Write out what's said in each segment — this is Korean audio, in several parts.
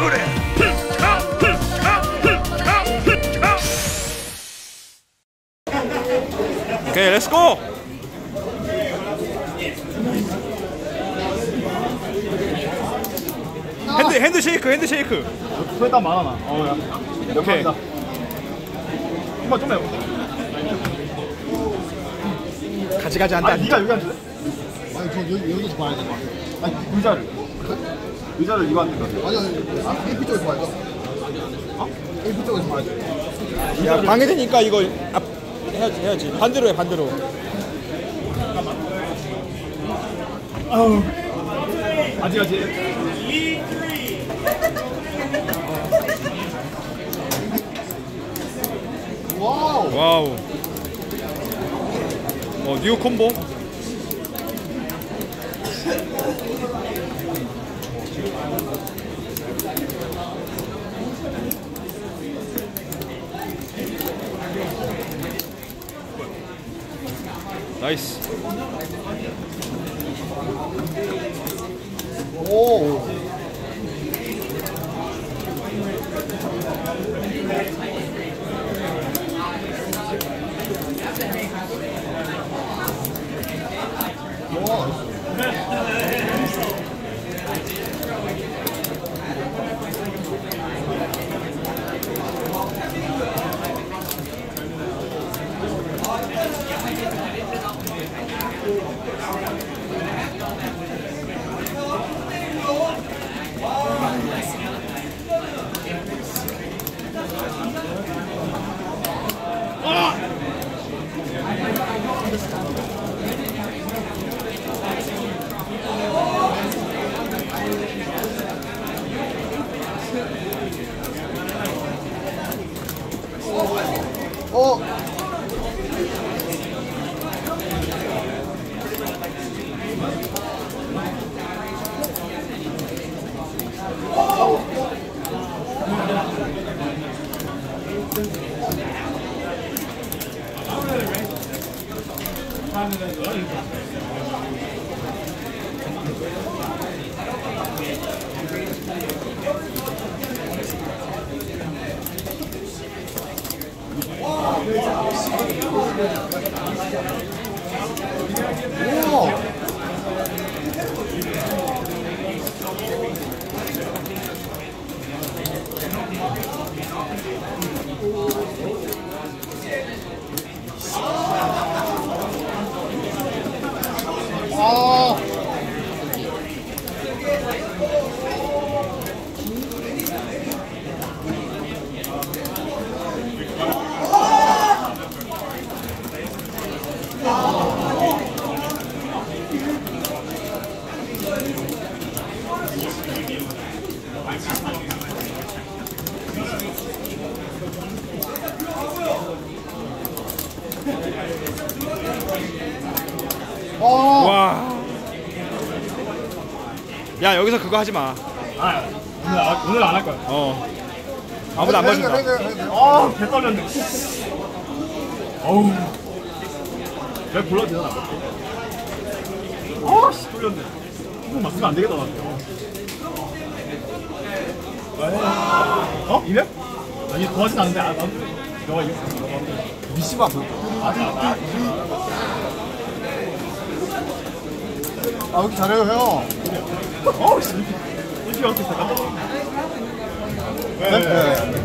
그래. 오케이, 렛츠고. 핸드 쉐이크. 소에다 많아 나. 야. 오케이. 좀 해볼게. 가지 한다. 네가 여기 앉을래? 아니 저 여기서 봐야 돼. 아니 의자를 이거 앉는 거야. 아니 AP 쪽에서 봐야죠. 어? AP 쪽에서 봐야죠. 야, 방해되니까 이거 해야지. 반대로 해, 반대로. 아우. 아직. 와우. 뉴 콤보. 나이스. 오. 와. 야, 여기서 그거 하지 마. 오늘 안 할 거야. 아무도 안 봐준다. 배 떨렸네. 어우. 내가 골라도 되나? 씨, 떨렸네. 이거 맞으면 안 되겠다, 나한테. 이래? 아니, 도와진 않는데, 너가 이거. 미시마 뭐. 아, 왜 이렇게 잘해요, 형? 씨. 일주일 어떻게 잠깐. 네.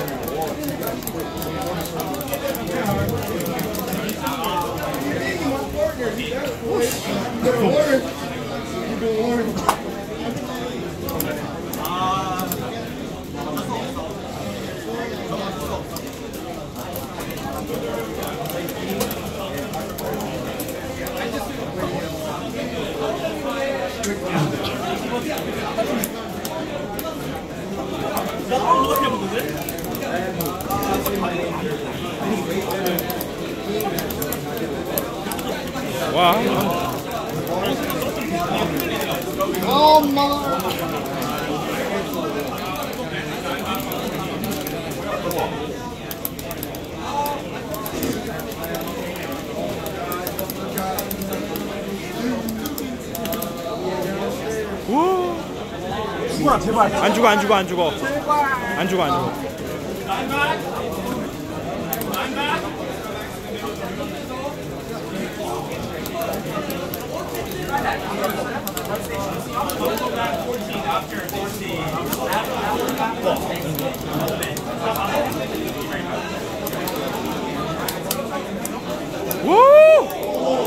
와. 엄마. 죽어라 제발. 안 죽어 안 죽어 안 죽어 안 죽어 안 죽어. 우!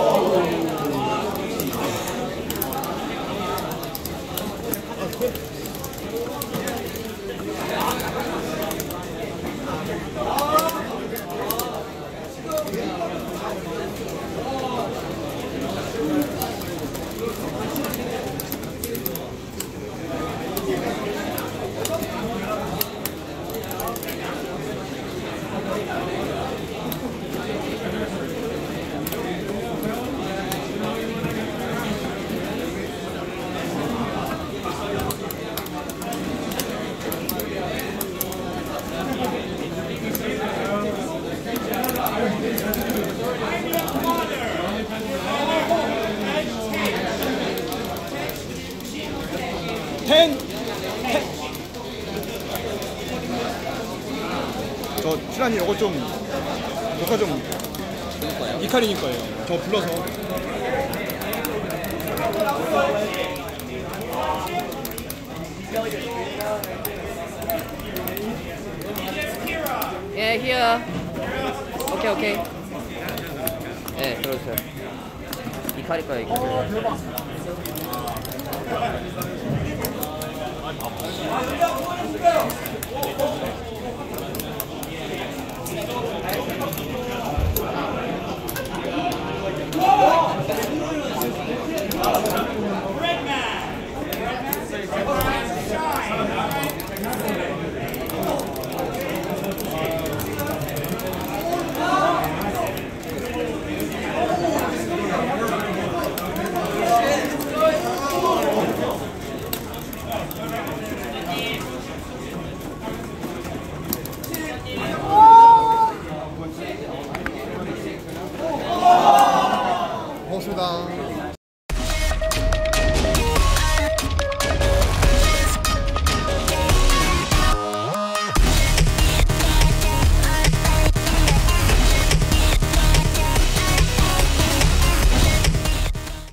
저 신라님 이거 좀 녹화 좀 이카리님 거예요. 저 불러서. 예, here. 오케이. 네, 그렇죠. 이카리 거야, 이거.